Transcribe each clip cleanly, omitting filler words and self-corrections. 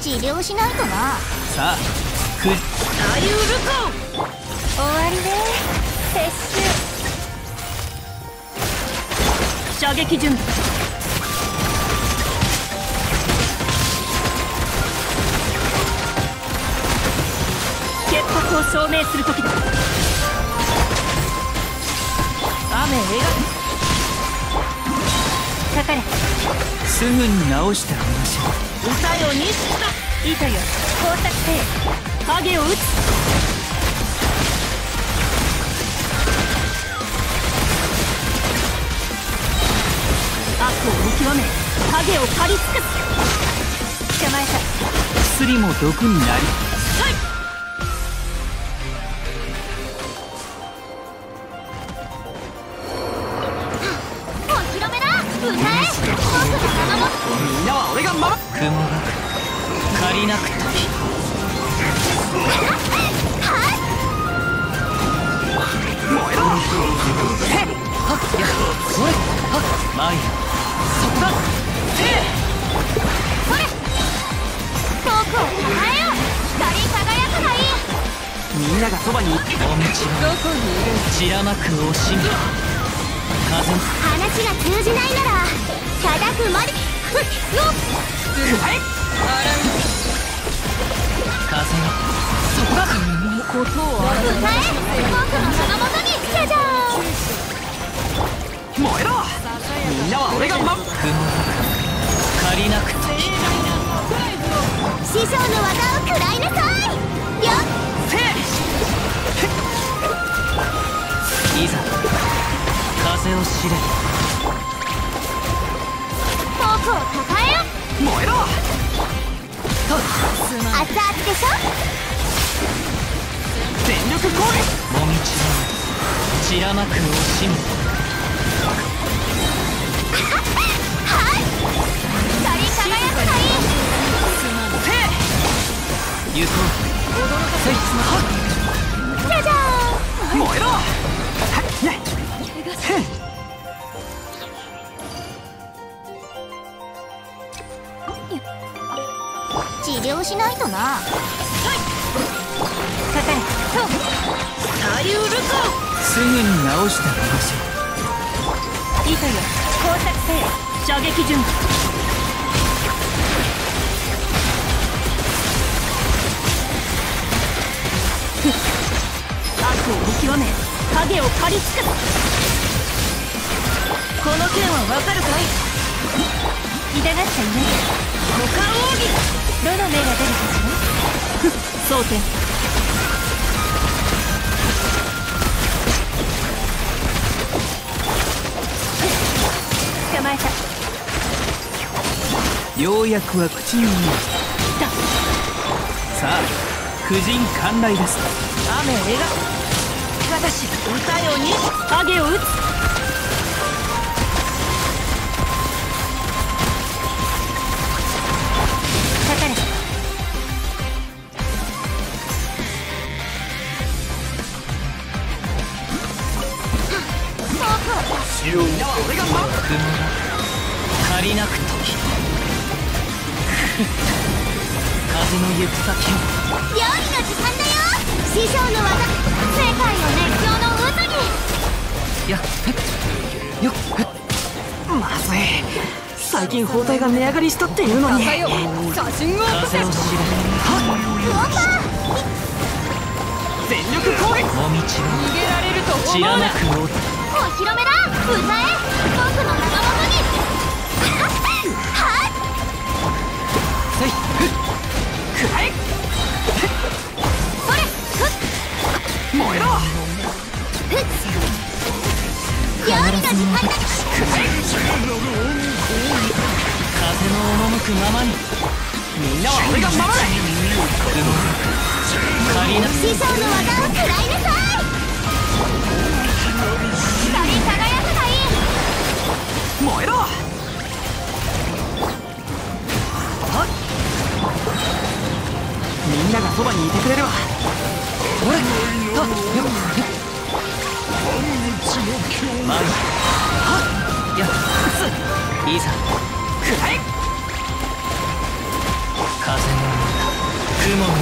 治療しないとな。 さあ左右ルコ終わりね。撤収。 射撃準備。潔白を証明する時だ。雨描く。かかれ。すぐに直してあげましょう。歌よ西田。糸よ工作せよ。影を打つ。悪を見極め影を刈り尽くす。捕まえた。薬も毒になり。はい。 お披露目だ。歌え。僕の名も。 みんなは俺が守る。雲が借りなく時。燃えろ。へっ。はっ。いやそれ。はっ。マイヤそこだ。せえ。 それ。僕を捕まえよ。光り輝くがいい。 みんながそばに。お道はどこにいる。散らまく惜しみ。風。 話が通じないなら叩くまで。ふっよっ。 はい。風よそこだ。ことを歌え。僕の名のもとにじゃじゃ燃えろ。みんなは俺が守る。雲借りなくて。 師匠の技を食らいなさいよっ。 せえ。いざ風を知れ。 僕を抱えよ。 燃えろ。 熱々でしょ。 全力攻撃。もみちは散らまく惜しみ。 はい光り輝くがいい。 せえ。行こう。せいはじゃじゃっ。燃えろ。はっね。へっ。 治療しないとな。 かかれ。そう左右ルコすぐに直してあげましょう。糸よ工作せよ。射撃準備。悪を見極め影を刈り尽くす。この剣はわかるかい。 痛がっちゃいない。 股間奥義。 どの目が出るかしら。 争点。 捕まえた。 ようやくは口に見えた。さあ婦人寛大です。雨描く。私歌よに影を打つ。 かかれ。 みんなは俺が守る。雲が借りなく時。風の行く先を。 料理の時間だよ。師匠の技世界を熱狂の渦に。 やっよっ。まずい。最近包帯が値上がりしたっていうのに。写真を風を知れ。はっ。全力攻撃。もみちは逃げられると思うな。散らなくおる。 お披露目だ。歌え。僕の名のもとに。はいせい。くらえ。 それ。 燃えろ。 料理の時間だ。 風の赴くままに。みんなは俺が守れ。借りな。 師匠の技を食らいなさい。光り輝くがいい。 燃えろ。みんながそばにいてくれるわ。俺はっよっマイはっやっついざくらえ。風の雲の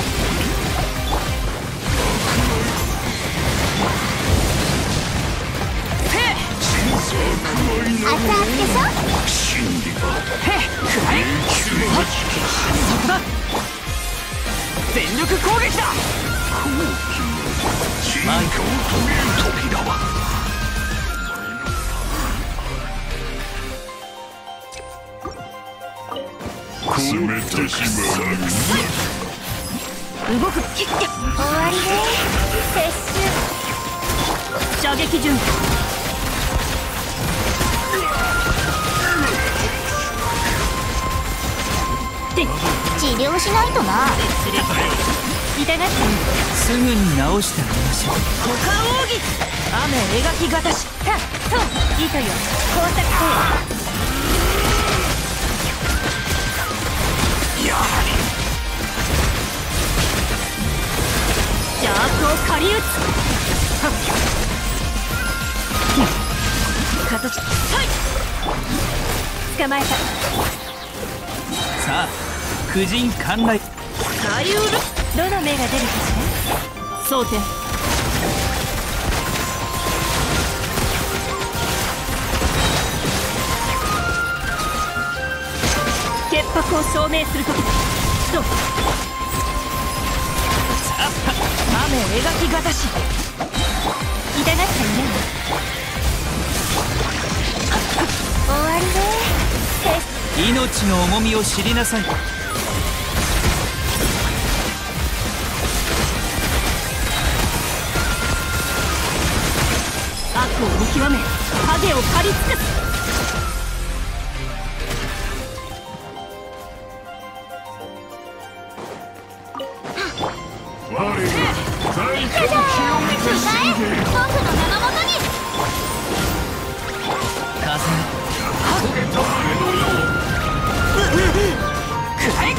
熱々でしょ。 へっくらいそこだ全力攻撃だマイクを止める時だわ冷たしま動くキッキ終わりね。撤射撃準備収。治療しないとな。痛がってすぐに直してあげましょう股間奥義雨描きがたしそう糸よ。工作やはり邪悪を狩り撃つ形はいせ。捕まえた。 さあ婦人観来左右どの目が出るかし争点潔白を証明する時だどうさあ雨描きがたしら。痛がっちゃいない。終わりね。 命の重みを知りなさい悪を見極め影を狩り尽くす我が最強僕の名のもとに。 風くらえ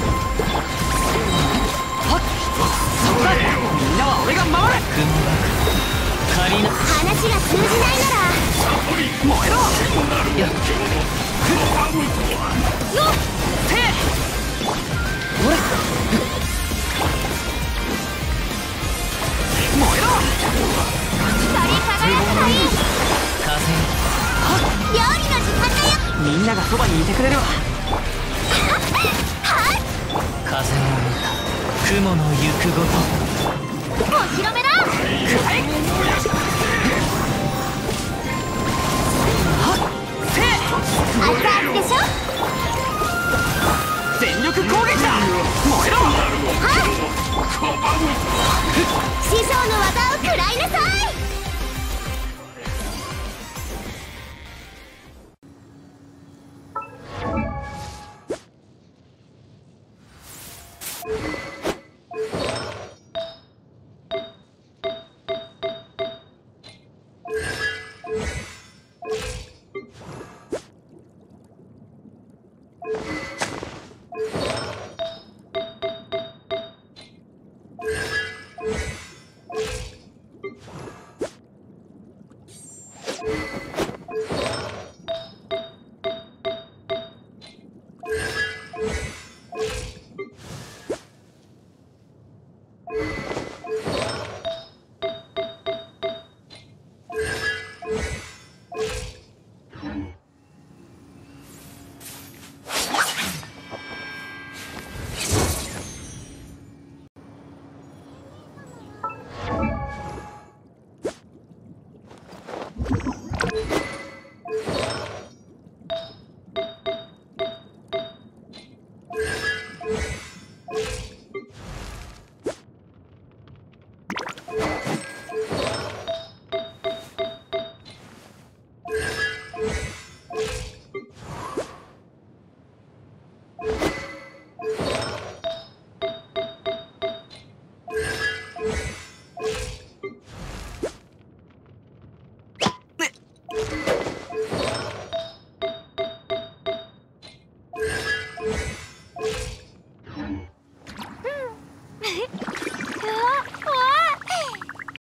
はっそこだみんなは俺が守る雲が仮な話が通じないなら燃えろやっよっ。 せほら燃えろ光り輝くがいい。 風料理の時間だよ。 みんながそばにいてくれるわはい。 風を見た雲の行くごとお披露目だ。 くらえはっせ熱々でしょ。 全力攻撃だ燃えろ師匠の技を食らいなさい。